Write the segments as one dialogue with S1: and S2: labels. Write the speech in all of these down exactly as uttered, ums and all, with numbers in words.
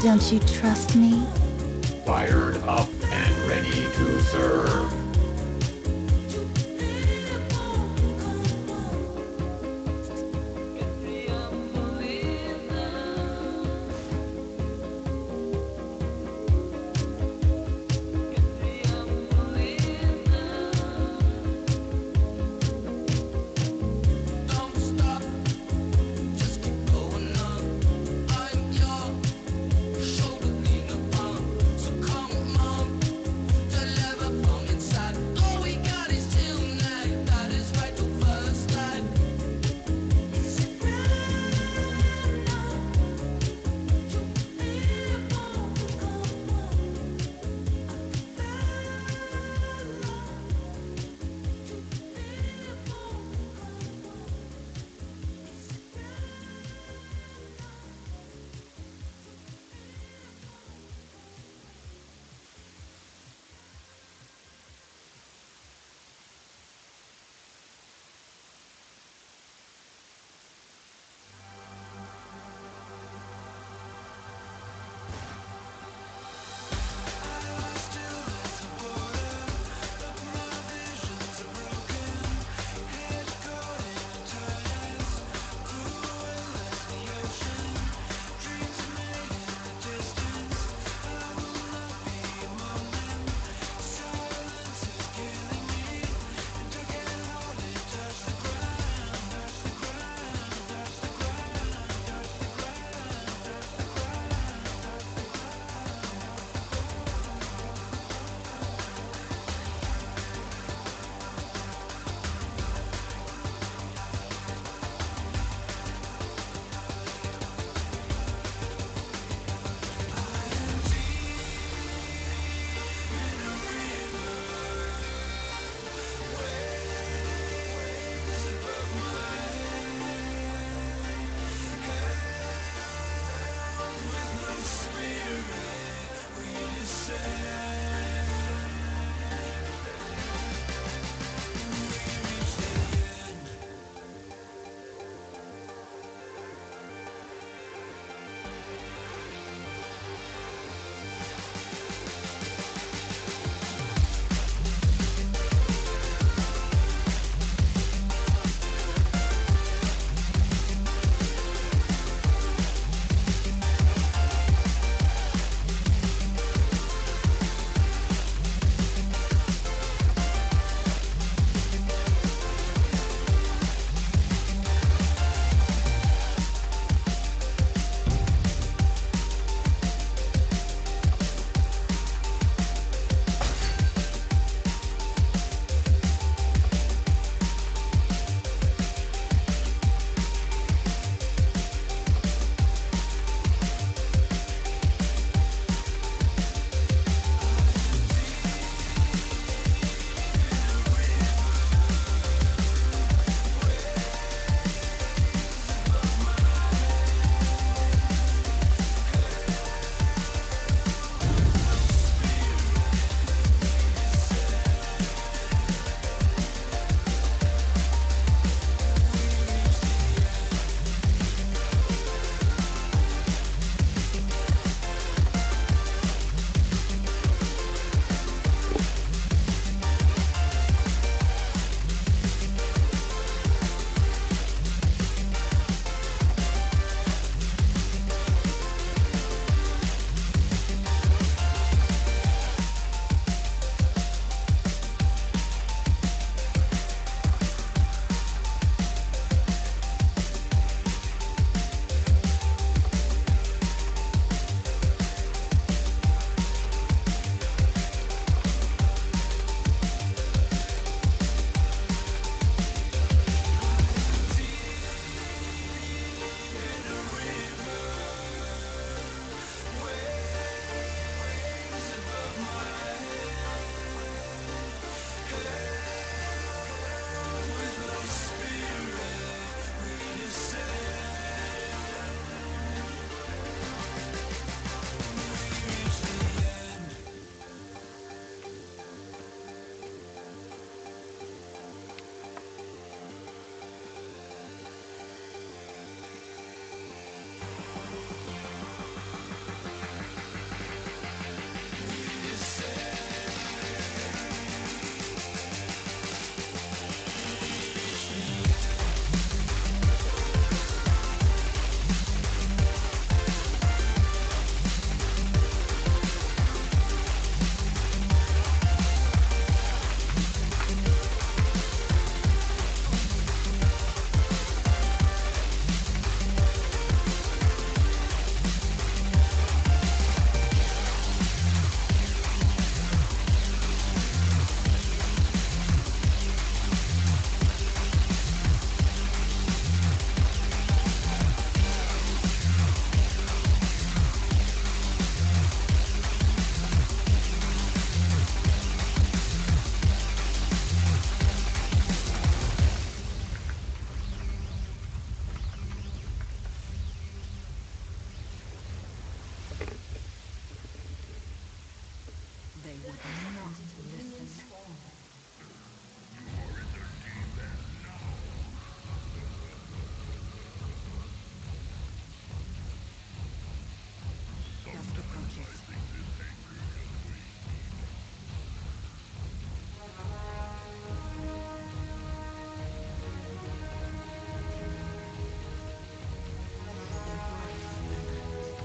S1: Don't you trust me?
S2: Fired up and ready to serve.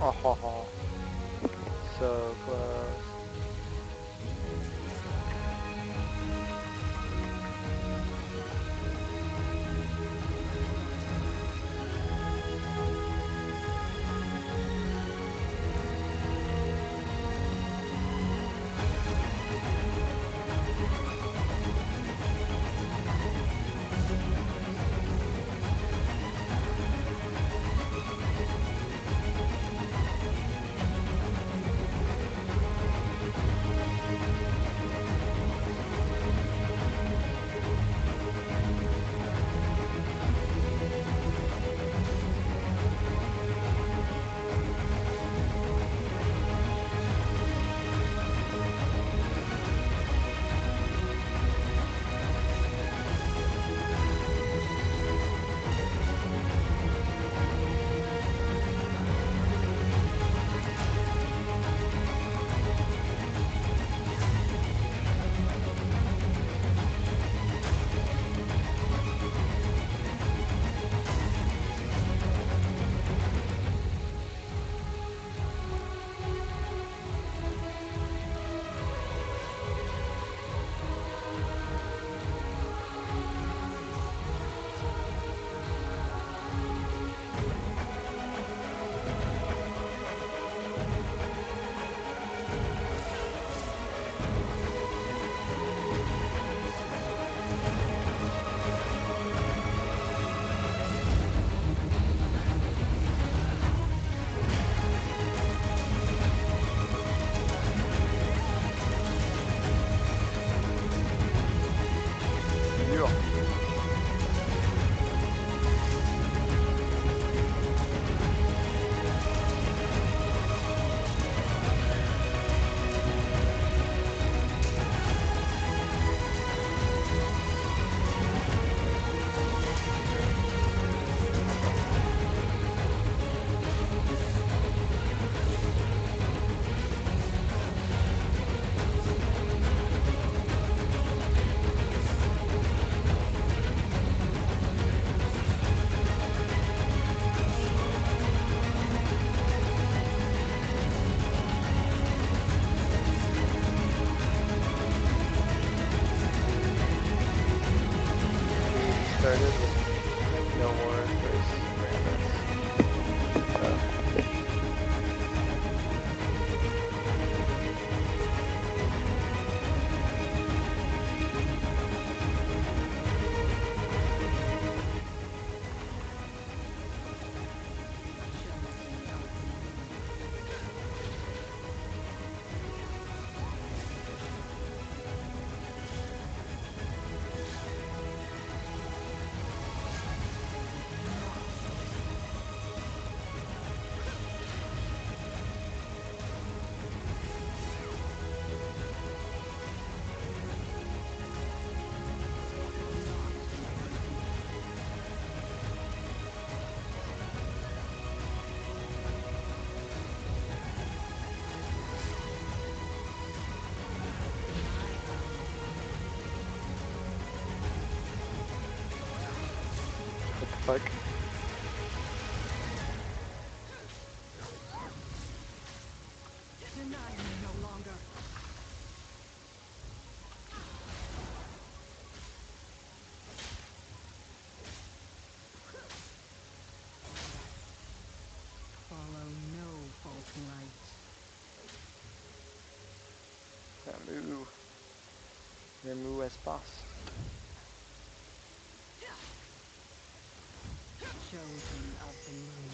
S1: Oh, ho, ho. So close. Yeah. We started with no more first gambits. So, what the fuck?
S3: Deny me no longer. Follow no false light.
S1: Remove. Remove as boss.
S3: Chosen of the moon.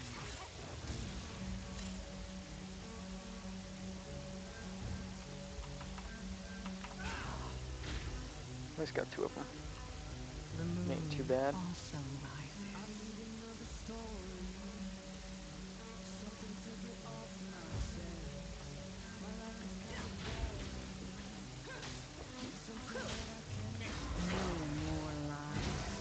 S1: At least got two of them.
S3: The
S1: Ain't too
S3: moon
S1: bad.
S3: also rises. No more lies.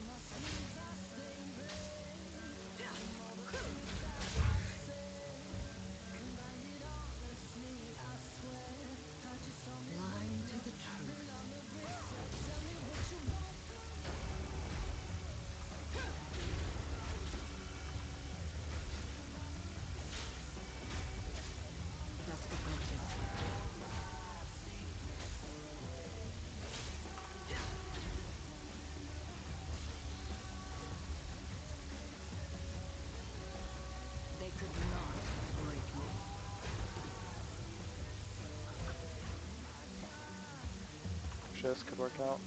S3: Blind to the truth.
S1: purchase could work out.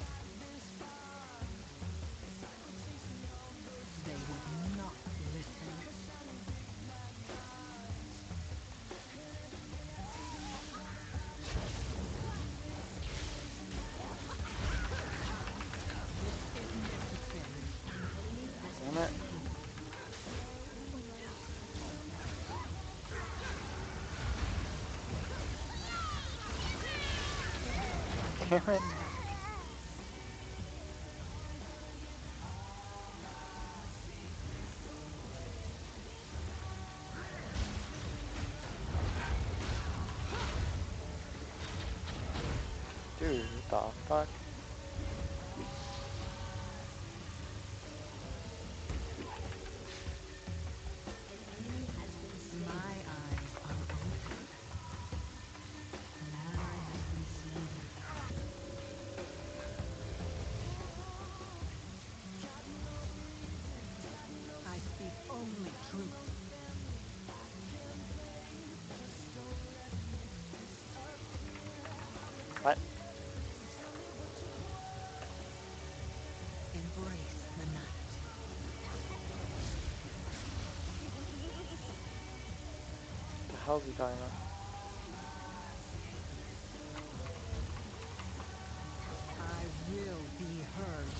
S3: They would not listen. This is necessary.
S1: Damn it. Damn it. Dude, what the fuck?
S3: My eyes are open. Matter has been smoothed. I speak only truth.
S1: What?
S3: Embrace the night.
S1: The hell's he talking about?
S3: I will be heard.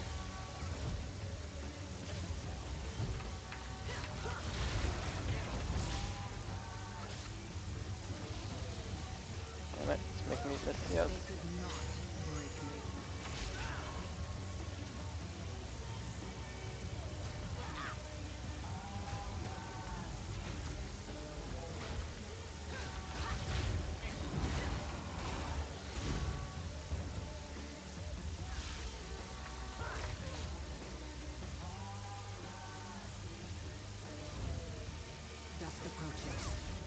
S1: Damn it, it's making me miss the outs.
S3: They could not break me. Dusk approaching.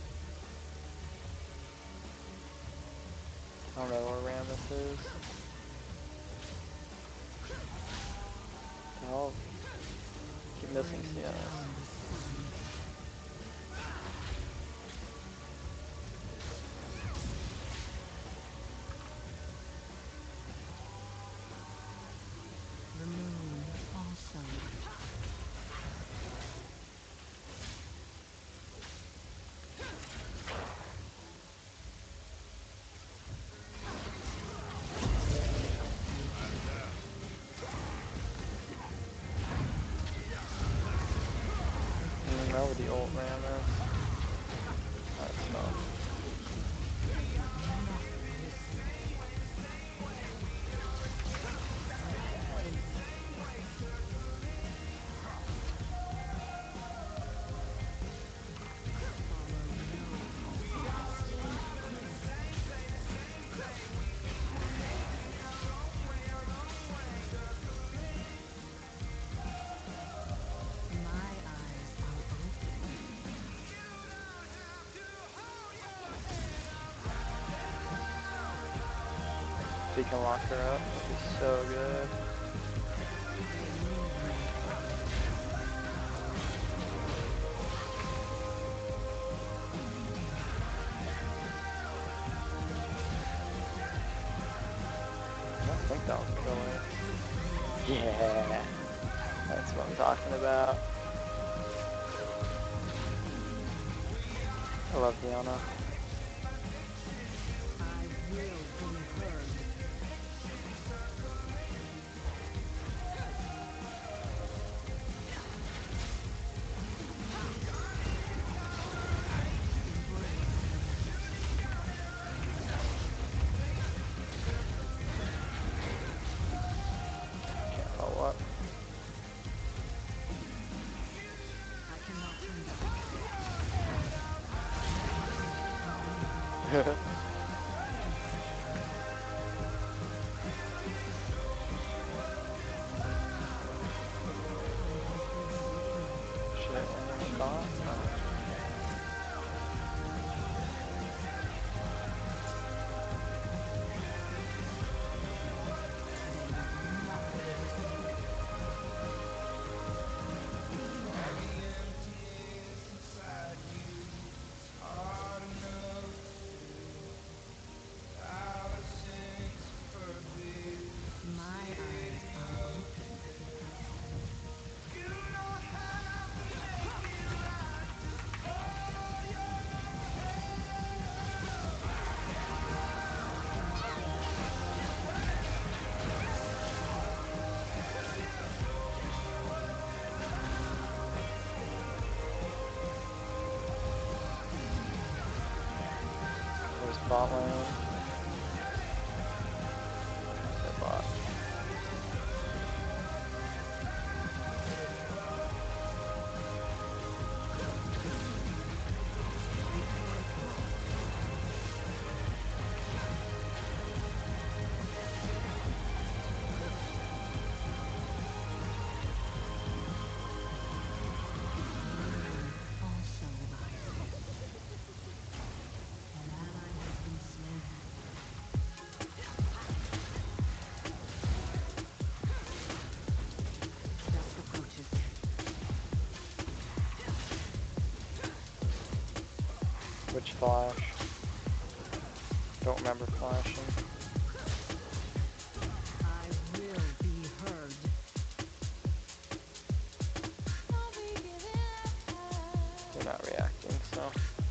S1: I don't know where Rammus is. The hell? Keep missing
S3: Bring
S1: C S.
S3: down the sun. The moon also.
S1: I don't even know where the old Ram is. That's tough.
S3: They would not listen. Follow no precedent. My eyes are open.
S1: If he can lock her up, that'd be so good.
S3: They need me.
S1: I don't think that was killer. Yeah, that's what I'm talking about. I love Diana.
S3: I will be heard. Embrace the night.
S1: Can't follow up.
S3: I cannot turn back. I was this weak.
S1: Shit, wasn't even caught? Oh.
S3: They would not listen.
S1: bot lane. Their bot.
S3: Also lies here. An ally has been slain. Dusk approaches.
S1: Which flash? Don't remember flashing.
S3: I will be heard.
S1: They're not reacting, so.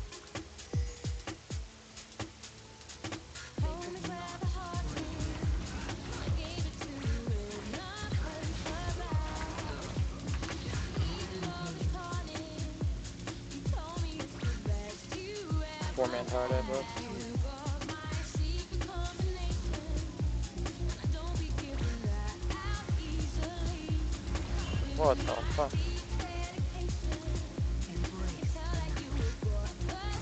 S3: They could not break me.
S1: Four man hard I both. What the fuck?
S3: Embrace the night.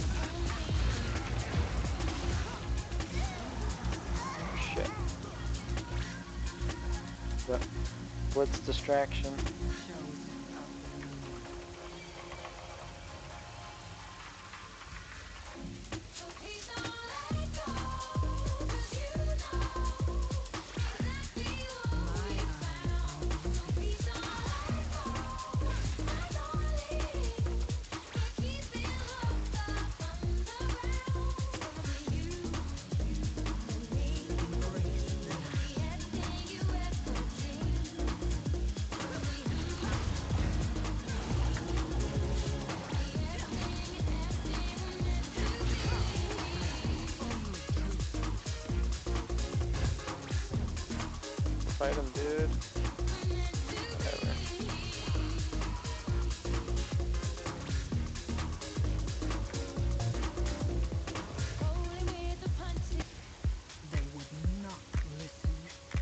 S1: Shit. The Blitz distraction.
S3: Chosen of the moon. My eyes are open. Embrace the night.
S1: Fight him, dude. Whatever.
S3: They would not listen.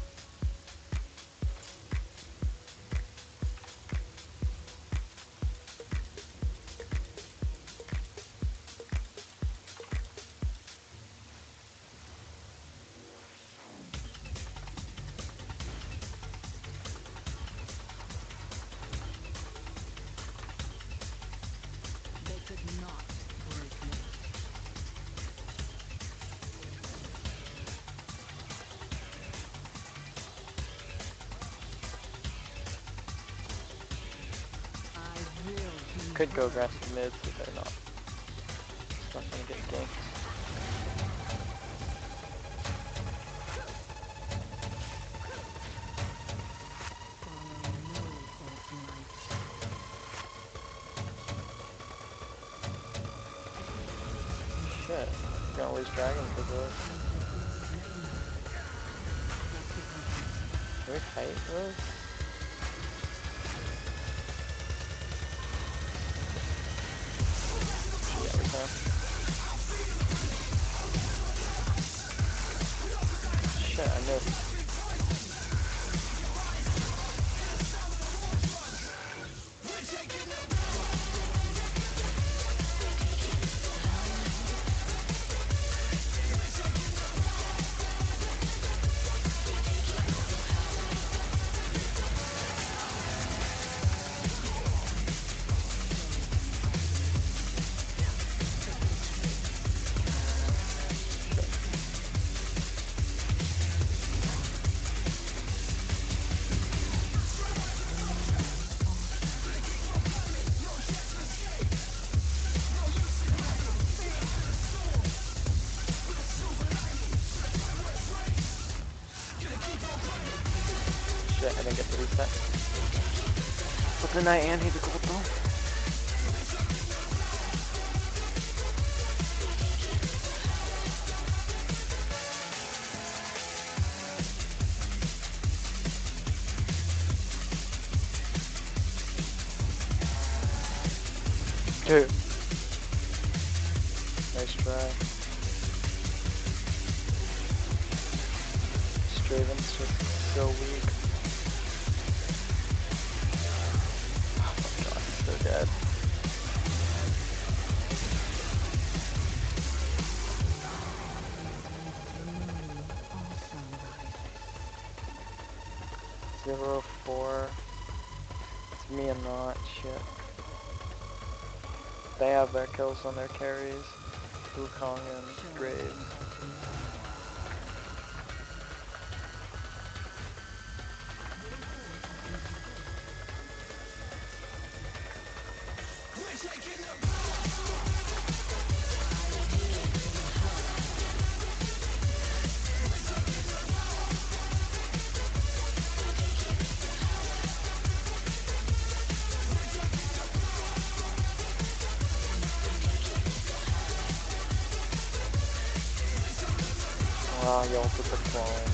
S3: They could not break me. I will be
S1: Could go
S3: heard.
S1: aggressive mid, but they're not. It's not gonna get ganked.
S3: Follow no false knights.
S1: Shit. Gonna lose dragon because of this.
S3: Has been slain. Dusk approaches.
S1: Can we fight this? Yeah, we can. Shit, I missed. Shit, I didn't get the reset. But the night and he the gold though. Dude. Nice try. Draven's just so weak. Oh my god, he's so dead.
S3: The moon also rises.
S1: Zero four. It's me and not shit. They have their kills on their carries. Wukong and Graves. Wow, y'all took the clone.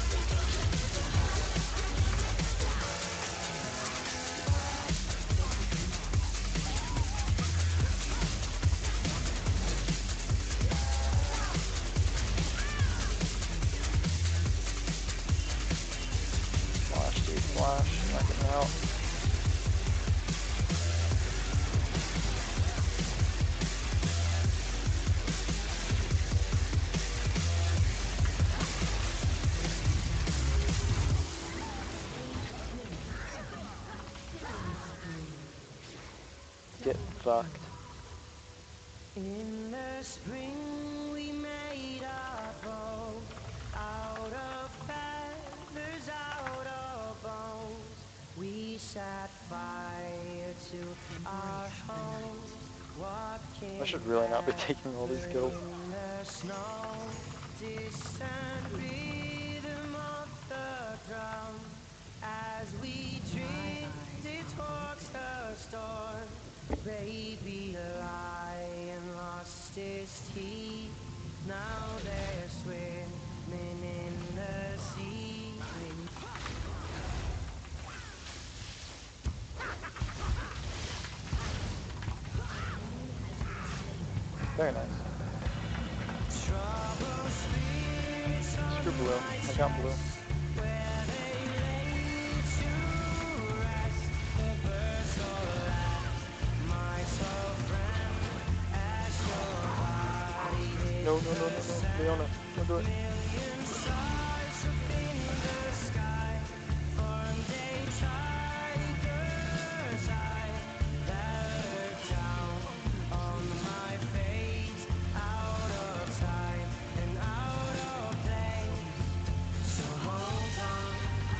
S1: Flash, dude, flash. Not getting out. Get fucked.
S4: In the spring we made our boat out of feathers, out of bones. We set fire to our homes. Walking
S1: I should really not be taking all these kills.
S4: in the snow, distant rhythm of the drum as we drifted towards the storm. Baby lion lost his teeth. Now they're swimming in the sea.
S1: Very nice.
S4: Trouble spirits
S1: Screw
S4: on
S1: blue.
S4: my
S1: I got blue.
S4: chest, where they lay to rest. The birds all laugh, my soul friend, as your body hit
S1: No, no, no, no,
S4: the
S1: no.
S4: sand.
S1: Leona, don't do it.
S4: Million stars up in the sky, formed a tiger's eye that looked down on my fate, out of time and out of place. So hold on,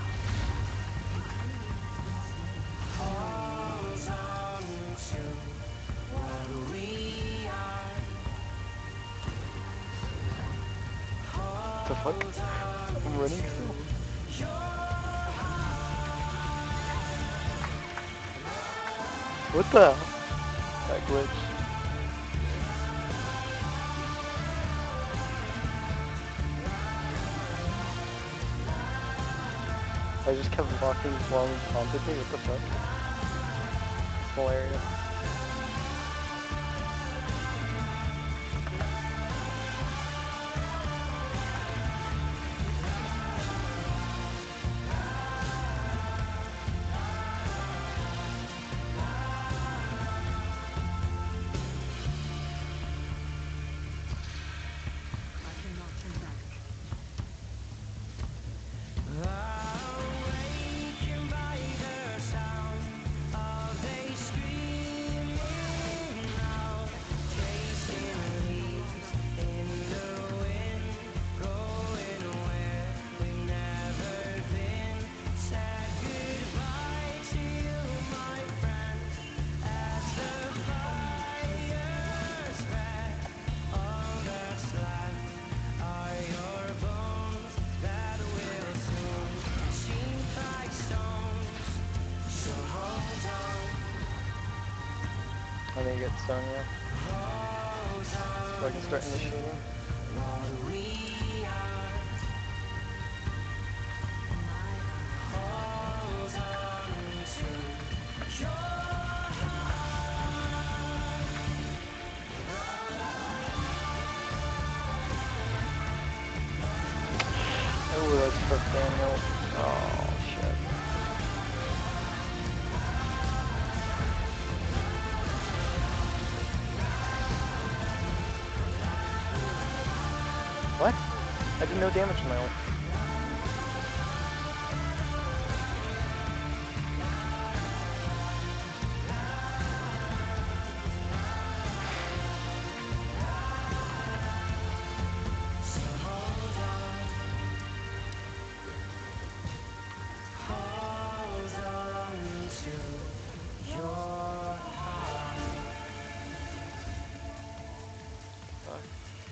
S4: hold on to what we are.
S1: What the fuck?
S4: Hold on
S1: I'm running still.
S4: to your
S1: What the hell? That glitch. I just kept walking while he taunted me. What the fuck? It's hilarious.
S3: I cannot turn back.
S4: awakened by the sound of a screaming out, chasing leaves in the wind, going where we've never been. Said goodbye to you, my friends, as the fire spread. All that's left are your bones that will soon sink like stones. So hold on,
S1: I need to get Sonya
S4: hold
S1: so I can
S4: on
S1: start
S4: to
S1: initiating.
S4: what we are.
S3: My
S4: Hold on to your
S1: I Ooh, that's perfect angle. Oh, shit. What? I did no damage to my ult.
S4: So hold on, hold on to your heart.
S1: Fuck.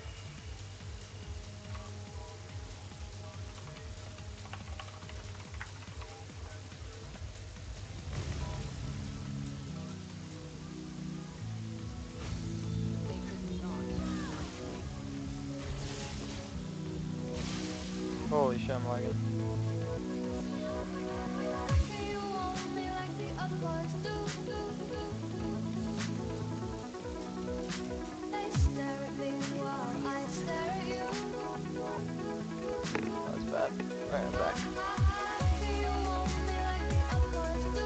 S3: They could not break me.
S1: Holy shit, I'm lagging.
S5: You want me like the other boys do. They stare at me while I stare at you.
S1: That was bad. Alright, I'm back.
S5: You want me like the other boys do.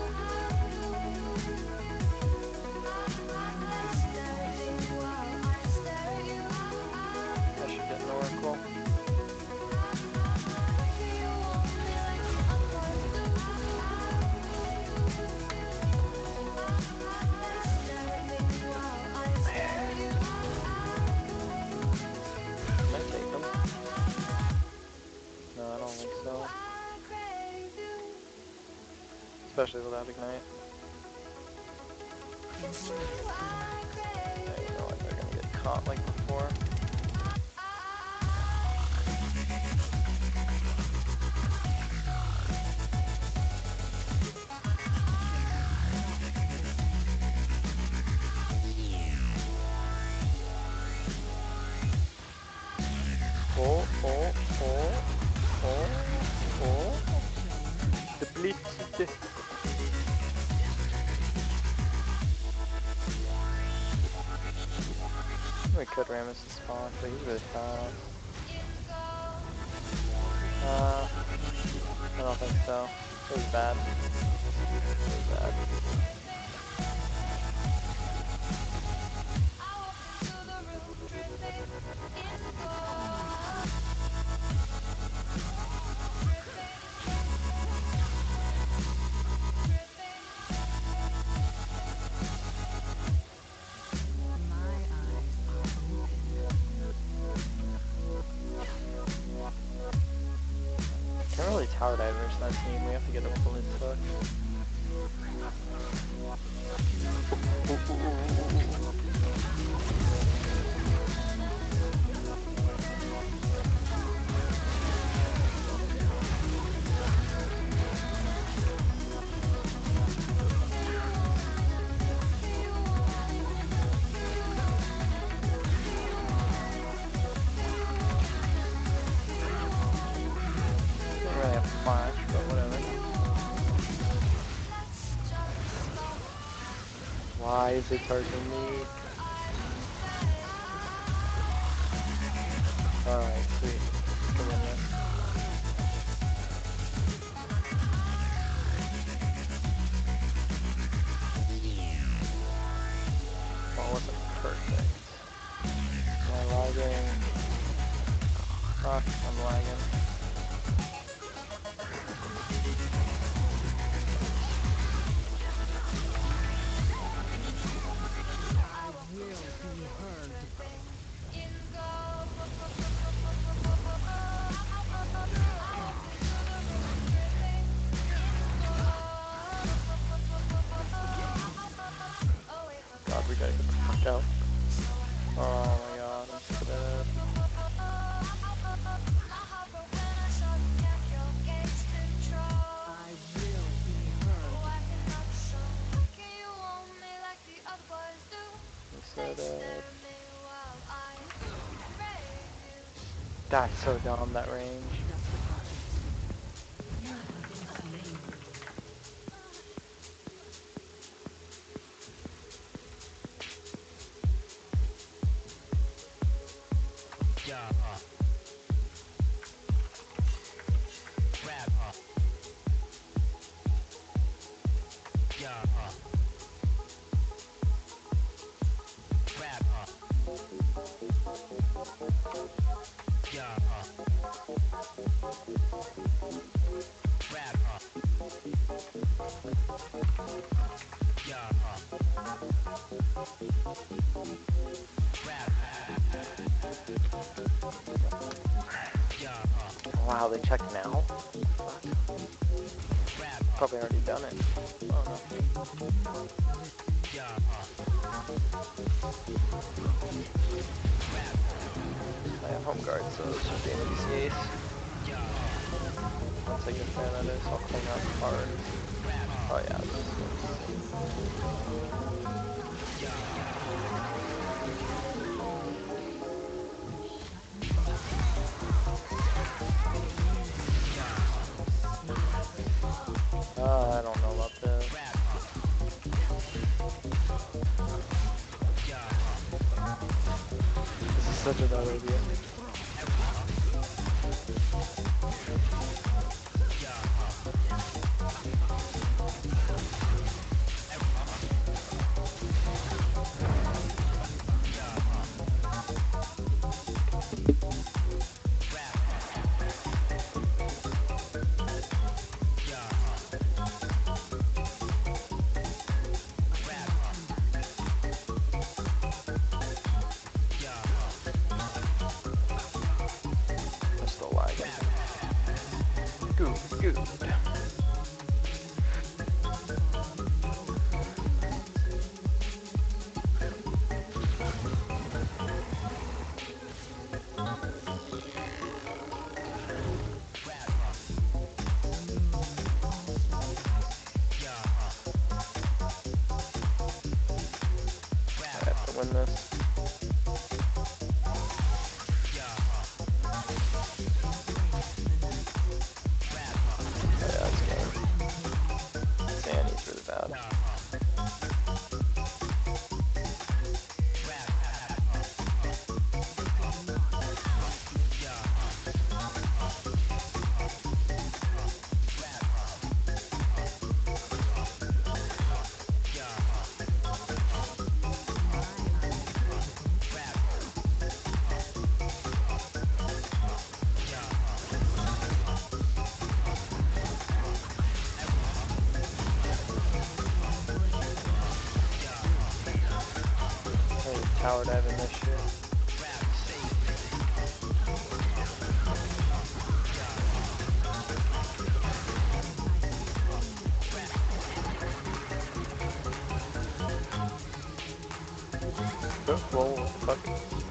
S5: They stare at me while I stare at you.
S1: I should get an oracle.
S5: You want me like the other boys do. They stare at me while I stare at you.
S1: Can I take them? No, I don't think so.
S5: I crave you.
S1: Especially without ignite.
S5: It's true, I crave
S1: Yeah, you
S5: you.
S1: know what? They're gonna get caught like before. Oh, oh, oh, oh, oh. The blitz. We could Ramus to spawn, but he's really fast. Uh, I don't think so. It was bad. It was bad.
S3: My eyes are open.
S1: Can't really tower dive versus that team. We have to get a blitz hook. Ooh, ooh, ooh, ooh, ooh. Didn't really have flash, but whatever. Why is it targeting me? Alright, sweet. Let's go in there. Well, it wasn't perfect. Am I lagging? Fuck, I'm lagging.
S3: I will be heard.
S1: God, we gotta get the fuck out. Oh my god, I'm so dead.
S3: I will be heard.
S1: I'm so dead. That's so dumb, that range.
S3: Dusty buckets. You have been slain.
S1: Wow, they checked now? Probably already done it. Oh no. I have home guard, so this should be an easy ace. Once I get there, that is, I'll clean up hard. Oh yeah, this is gonna be easy. Uh, I don't know about this. This is such a bad idea. I'm still lagging. Good, good. I have to win this. Yeah, that's game. Sandy's really bad. Hey, tower diving this shit. Whoa, what the fuck?